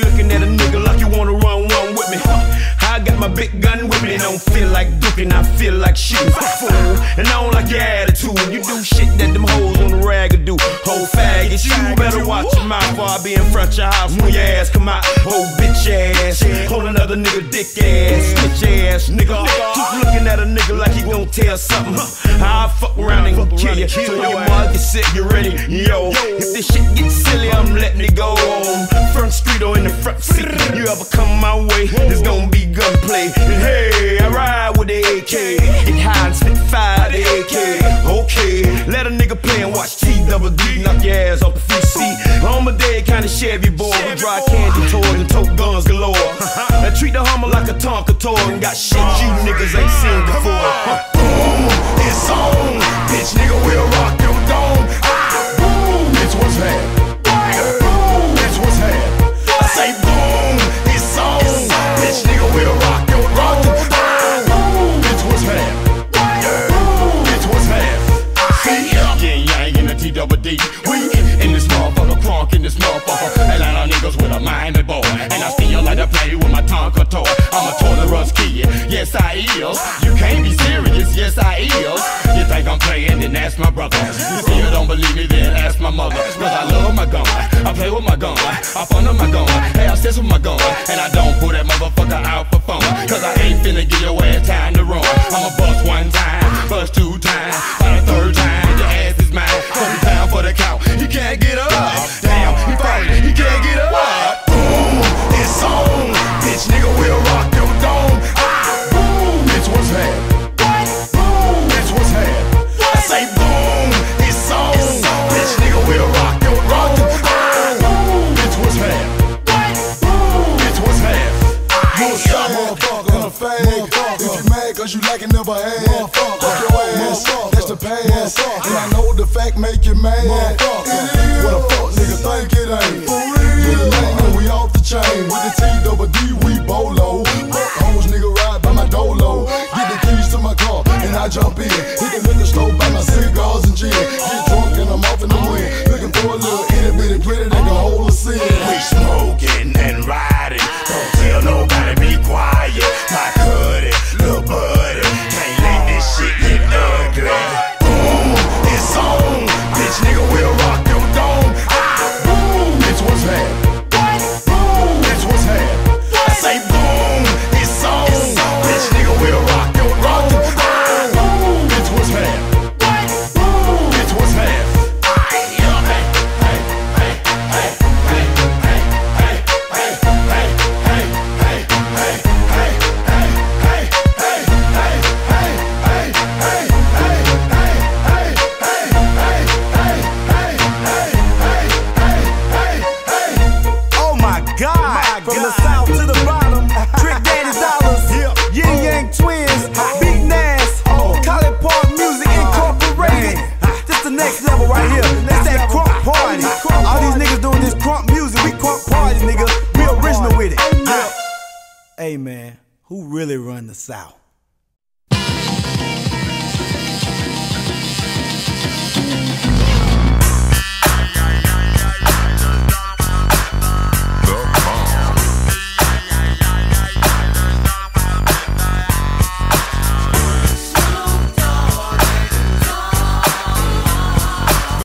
looking at a nigga like you wanna run one with me. I got my big gun with me. I don't feel like duking, I feel like shooting. Fool, and I don't like your attitude. You do shit that them hoes on the rag do. Whole faggot, you better watch your mouth before I be in front of your house when your ass come out. Whole bitch ass, hold another nigga dick ass, bitch ass nigga. Keep looking at a nigga like he gon' tell something. I'll fuck around and kill you. So when your mother get sick, you ready? Yo, if this shit gets silly, I'm letting it go on. Front street or in the front seat. You ever come my way, it's gonna be gunplay. And hey, I ride with the AK. Get high and spit fire the AK. Okay, let a nigga play and watch T-double-D knock your ass off the free seat. I'm a dead kind of Chevy boy who drive candy toys and tote guns galore. I treat the Hummer like a Tonka toy and got shit you niggas ain't seen before. Boom, it's on, bitch nigga will rock your dome. Boom, it's what's happening. Boom, it's what's happening. I say boom, it's on, bitch nigga will rock your dome. Boom, it's what's happening. Boom, it's what's happening. Yin yang in the T-double-D. We in this motherfucker, crunk in this motherfucker. Atlanta niggas with a Miami boy, and I still like to play with my Tonka toy. I'm a Toys R Us kid, yes I is. You can't be serious, yes I is. You think I'm playing, then ask my brother. You still don't believe me, then ask my mother. Cause I love my gun, I play with my gun, I fun with my gun, have sex with my gun. And I don't pull that motherfucker out for fun. Cause I ain't finna give your ass time to run. I'ma bust one time, bust two times, by the third time, your ass is mine. 40 pounds for the count, he can't get up. Damn, he fighting, he can't get up. Boom, it's on, bitch nigga will rock your dome. Boom, it's what's happening. Boom, it's what's happening. I say boom, it's on, bitch nigga will rock your dome. Boom, it's what's happening. Boom, it's what's happening. You a shot motherfucker, a fag. If you mad cause you like it never had, fuck your ass, that's the past. And I know the fact make you mad. What a fuck nigga think it ain't. You the name and we off the chain. With the T-double-D we bolo. Fuck hoes nigga ride by my dolo. Get the keys to my car and I jump in. Hit the liquor store buy my cigars and gin. Get drunk and I'm off in the wind. Looking for a little itty bitty pretty that can hold a sin. We smoking and riding, don't tell nobody be quiet. My cutie, little buddy, can't let this shit get ugly. Boom, it's on, bitch nigga will rock your dome. Boom, it's what's happening. Boom, it's what's happening. I say boom, it's on, bitch nigga will rock your dome. Boom, it's what's happening. Boom, it's what's happening. From the south to the bottom, Trick Daddy Dollars, Yin Yang Twins, Big Nas, College Park Music Incorporated. This the next level right here. It's that crunk party. All these niggas doing this crunk music. We crunk party, nigga. We original with it. Hey man, who really run the South?